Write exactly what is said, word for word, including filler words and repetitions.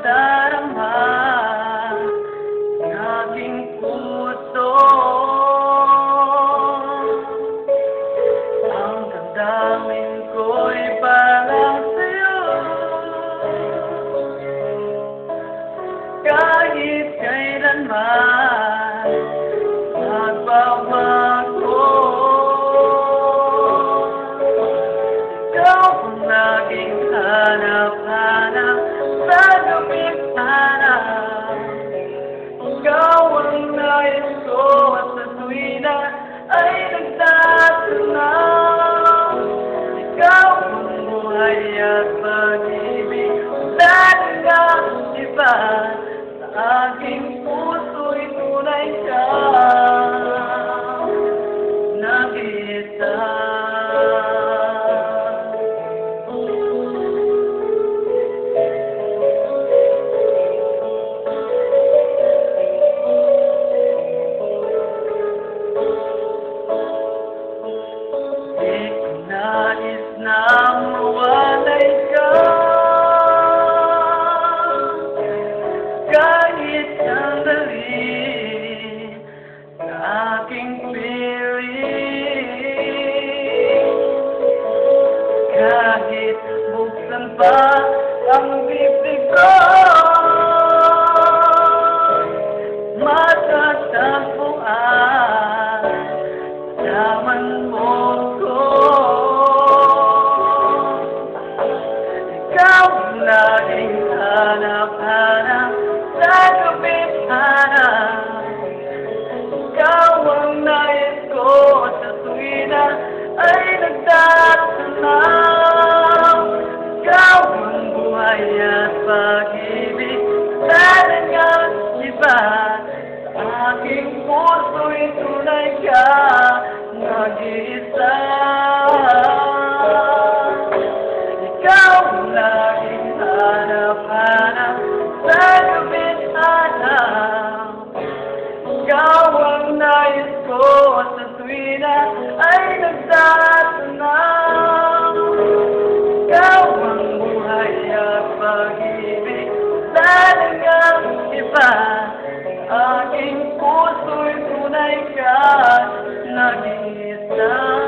nadarama ng aking puso. Ang damdamin ko'y parang sa'yo, kahit kailanman magbabago. Ikaw ang laging hanap-hanap sa lumikhanap. Ikaw ang nais ko at sa tuwina ay nagtatunaw. Ikaw ang buhay at pag-ibig, dahil nga iba sa aking puso'y tunay ka nakita. Nais na mawalay ka, kahit sandali sa aking piling. Kahit buksan pa ang bibig ko, matatagpuan naman mo ko. Ikaw ang laging hanap-hanap sa lumikhanap. Ikaw ang nais ko sa tuwina ay nagtatunaw. Ikaw ang buhay at pag-ibig, dahil nga iba sa aking puso'y tunay ka nag-iisa. Ikaw ang laging hanap-hanap sa lumikhanap. Ikaw ang nais ko sa tuwina ay nagtatunaw. Ikaw ang buhay at pag-ibig, dahil nga iba sa aking puso'y tunay ka nag-iisa.